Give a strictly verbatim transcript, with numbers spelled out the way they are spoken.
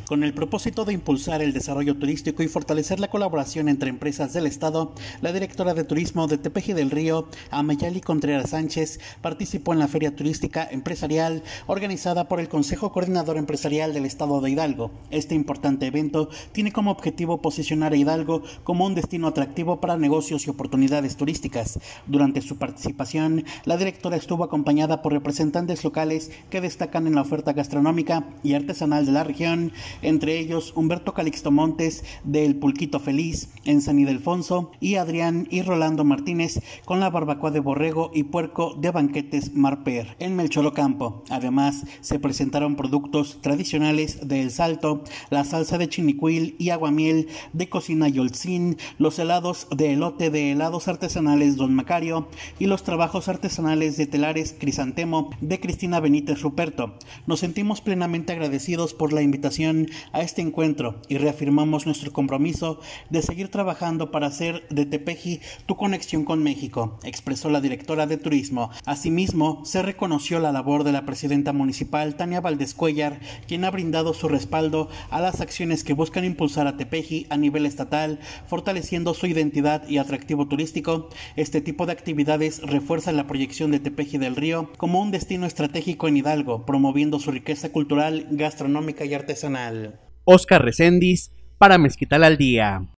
Con el propósito de impulsar el desarrollo turístico y fortalecer la colaboración entre empresas del Estado, la directora de Turismo de Tepeji del Río, Amayali Contreras Sánchez, participó en la Feria Turística Empresarial organizada por el Consejo Coordinador Empresarial del Estado de Hidalgo. Este importante evento tiene como objetivo posicionar a Hidalgo como un destino atractivo para negocios y oportunidades turísticas. Durante su participación, la directora estuvo acompañada por representantes locales que destacan en la oferta gastronómica y artesanal de la región, entre ellos Humberto Calixto Montes del Pulquito Feliz en San Ildefonso y Adrián y Rolando Martínez con la barbacoa de borrego y puerco de Banquetes Marper en Melchorocampo. Además, se presentaron productos tradicionales de El Salto, la salsa de chinicuil y aguamiel de Cocina Yoltzin, los helados de elote de helados artesanales Don Macario y los trabajos artesanales de telares Crisantemo de Cristina Benítez Ruperto. Nos sentimos plenamente agradecidos por la invitación a este encuentro y reafirmamos nuestro compromiso de seguir trabajando para hacer de Tepeji tu conexión con México, expresó la directora de Turismo. Asimismo, se reconoció la labor de la presidenta municipal Tania Valdés Cuellar, quien ha brindado su respaldo a las acciones que buscan impulsar a Tepeji a nivel estatal, fortaleciendo su identidad y atractivo turístico. Este tipo de actividades refuerzan la proyección de Tepeji del Río como un destino estratégico en Hidalgo, promoviendo su riqueza cultural, gastronómica y artesanal. Oscar Recendis para Mezquital al Día.